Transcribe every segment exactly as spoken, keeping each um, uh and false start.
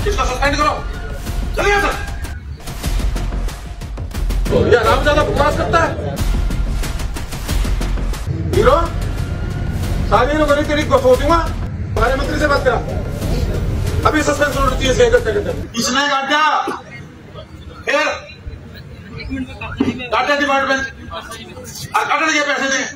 इसको सस्पेंड करो। चलिए सर। ये आराम ज्यादा बकवास करता है। हीरो सारी लोगों ने तेरी घोषो दूंगा। हमारे मंत्री से बात करा, अभी सस्पेंस होनी चाहिए छह घंटे के अंदर। इसने काटा फिर काटा डिपार्टमेंट काटने के पैसे दें।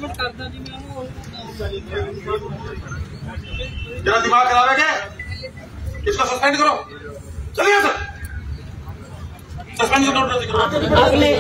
जरा दिमाग खराब है क्या? इसको सस्पेंड करो। चलिए सर। सस्पेंड करो। अगले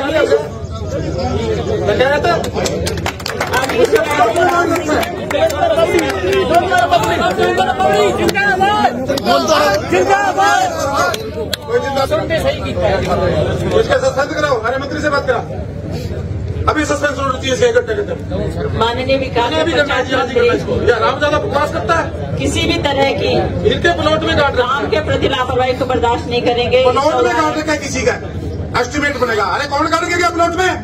इसका सस्पेंड कराओ। हमारे मंत्री से बात करा, अभी सस्पेंस होनी चाहिए छह घंटे के अंदर। माननीय विकास आराम ज्यादा बकवास करता है। किसी भी तरह की इनके प्लॉट में काट काम के प्रति लापरवाही को बर्दाश्त नहीं करेंगे। प्लॉट में काट रखा है किसी का एस्टिमेट बनेगा। अरे कौन काट के गया प्लॉट में?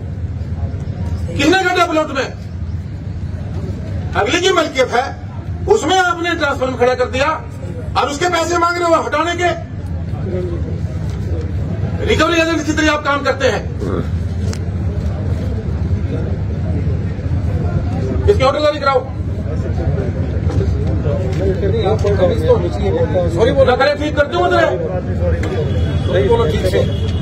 किसने काटा प्लॉट में? अगले की मलकियत है, उसमें आपने ट्रांसफार्म खड़ा कर दिया और उसके पैसे मांग रहे हो हटाने के। रिकवरी एजेंट की तरह आप काम करते हैं। इसकी ऑर्डरदारी कराओ। सॉरी बोला करे, ठीक करते हो उधर बोलो ठीक से।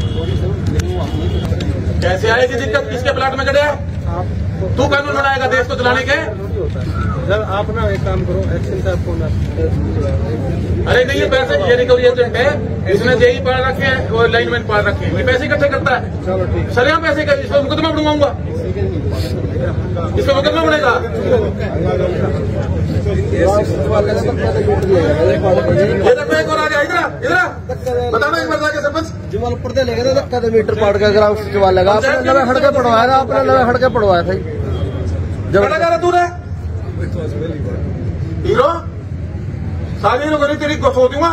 कैसे आएगी दिक्कत? किसके प्लाट में गड़े? तू कानून बनाएगा देश को चलाने के? सर आप ना एक काम करो, एक्शन साहब को ना। अरे नहीं, ये पैसे ये रिकवरी एजेंट है, इसने जेई पार रखे हैं और लाइनमैन पार रखे हैं, ये पैसे इकट्ठे करता है। चलो ठीक, सरिया पैसे का इसको मुकदमा बढ़वाऊंगा, इसको मुकदमा बढ़ेगा। ये देखो एक और आ गया। इधर इधर बताना एक बार जाके सरपंच जमालपुर से लेकर धक्का दे मीटर पाड़ का ग्राम जवाल लगा। आपने नवे हड़के पड़वाया था, आपने नवे हड़के पड़वाया था जब लगा तूने हीरो सारी लोगों ने तेरी घोषो दूंगा।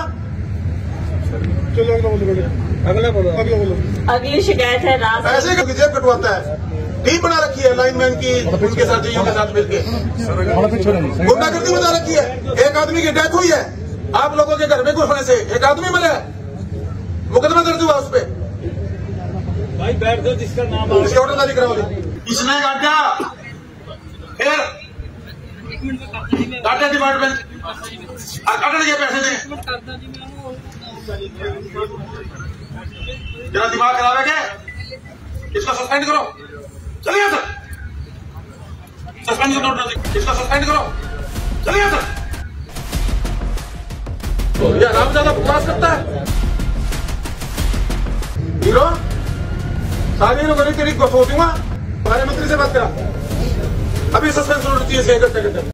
अगला बोलो, अगला बोलो। अगली शिकायत है रात पैसे का जेब कटवाता है, टीम बना रखी है लाइनमैन की, उनके साथ के साथ मिलकर गुंडागर्दी बना रखी है। एक आदमी की डेथ हुई है आप लोगों के घर में घुसने से, एक आदमी मरा है, मुकदमा दर्ज हुआ उस पर। भाई बैठ दो, जिसका नाम उसकी ऑर्डरदारी कराओ। इसने काटा फिर काटा डिपार्टमेंट काटने के पैसे दें। जरा दिमाग खराब है क्या? इसको सस्पेंड करो। चलिए सर। सस्पेंड करो, इसको सस्पेंड करो। चलिए सर। ये आराम ज्यादा बकवास करता है। हीरो सारी लोगों ने तेरी घोषो दूंगा। हमारे मंत्री से बात करा, अभी सस्पेंस होनी चाहिए छह घंटे के अंदर।